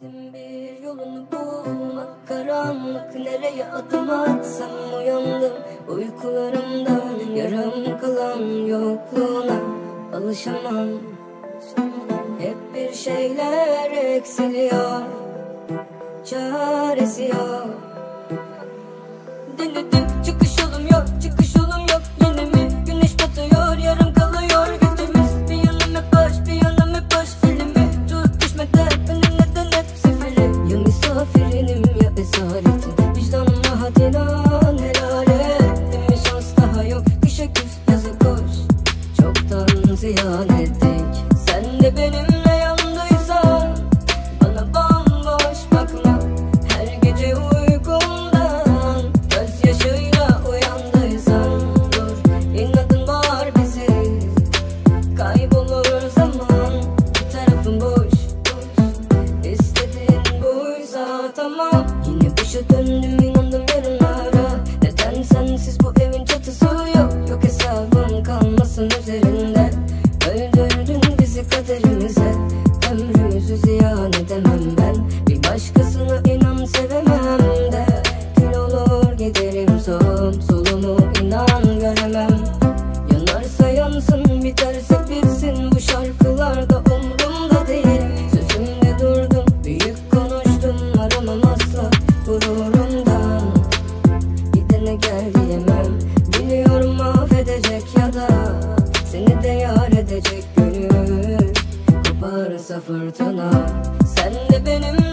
İstedim bir yolunu bulmak, karanlık nereye adım atsam. Uyandım uykularımdan, yarım kalan yokluğuna alışamam. Hep bir şeyler eksiliyor, çaresi yok. Denedim, çıkış yolum yok, çıkış yolum yok. Yine mi güneş batıyor, yarım kalıyor gecemiz. Bir yanım hep boş, bir yanım hep boş. Elimi tut, düşmeden önüm neden hep seferi. Ya misafirinim ya esaretim, vicdanım rahat inan helal et. Değil mi şans daha yok, kışa küs yaza koş. Çoktan ziyan ettik, sen de benimle yandıysan. Bana bomboş bakma, her gece uykumdan gözyaşıyla uyandıysan. Dur, inadın var bizi, kaybolur zaman. Bir tarafım boş, istediğin buysa tamam. Yine başa döndüm, inandım yarınlara. Neden sensiz bu evin çatısı yok? Yok hesabım kalmasın üzerinde. Öldürdün bizi kaderimize, ömrümüzü ziyan edemem ben. Bir başkasına inan sevemem de, kül olur giderim solumu inan göremem. Yanarsa yansın, biterse bitsin, bu şarkılarda umrumda değil. Sözümde durdum, büyük konuştum, aramam asla gururumdan. Gidene gel diyemem, biliyorum affedecek ya da seni de yar edecek gönül. Koparsa fırtına, sen de benim